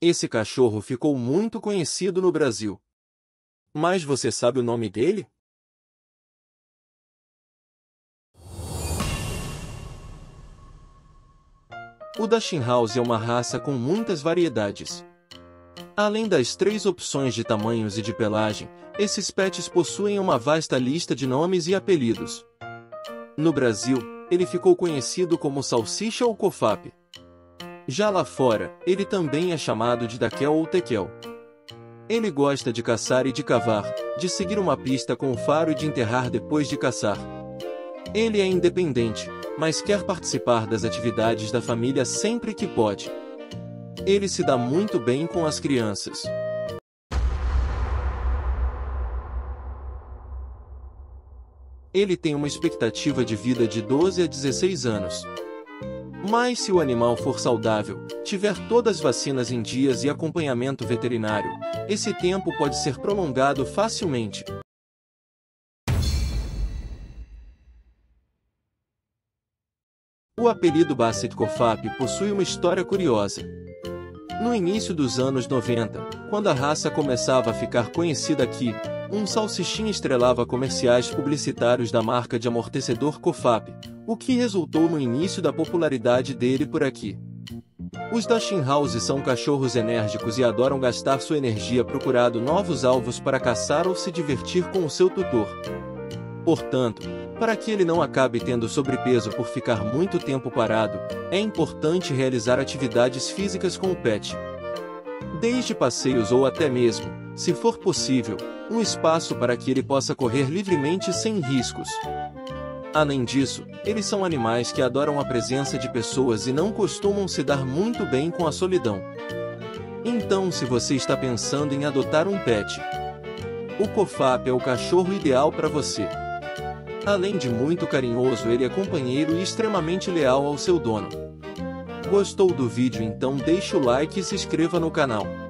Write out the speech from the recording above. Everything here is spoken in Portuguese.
Esse cachorro ficou muito conhecido no Brasil. Mas você sabe o nome dele? O Dachshund House é uma raça com muitas variedades. Além das 3 opções de tamanhos e de pelagem, esses pets possuem uma vasta lista de nomes e apelidos. No Brasil, ele ficou conhecido como salsicha ou cofap. Já lá fora, ele também é chamado de daquel ou tequel. Ele gosta de caçar e de cavar, de seguir uma pista com o faro e de enterrar depois de caçar. Ele é independente, mas quer participar das atividades da família sempre que pode. Ele se dá muito bem com as crianças. Ele tem uma expectativa de vida de 12 a 16 anos. Mas se o animal for saudável, tiver todas as vacinas em dias e acompanhamento veterinário, esse tempo pode ser prolongado facilmente. O apelido Basset Cofap possui uma história curiosa. No início dos anos 90, quando a raça começava a ficar conhecida aqui, um salsichinha estrelava comerciais publicitários da marca de amortecedor Cofap, o que resultou no início da popularidade dele por aqui. Os Dachshund House são cachorros enérgicos e adoram gastar sua energia procurando novos alvos para caçar ou se divertir com o seu tutor. Portanto, para que ele não acabe tendo sobrepeso por ficar muito tempo parado, é importante realizar atividades físicas com o pet. Desde passeios ou até mesmo, se for possível, um espaço para que ele possa correr livremente sem riscos. Além disso, eles são animais que adoram a presença de pessoas e não costumam se dar muito bem com a solidão. Então, se você está pensando em adotar um pet, o Cofap é o cachorro ideal para você. Além de muito carinhoso, ele é companheiro e extremamente leal ao seu dono. Gostou do vídeo? Então deixe o like e se inscreva no canal.